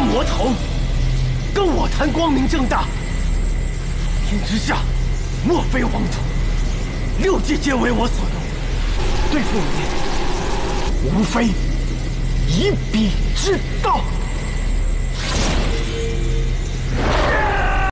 魔头，跟我谈光明正大。天之下，莫非王土，6界皆为我所用，对付你，无非以彼之道。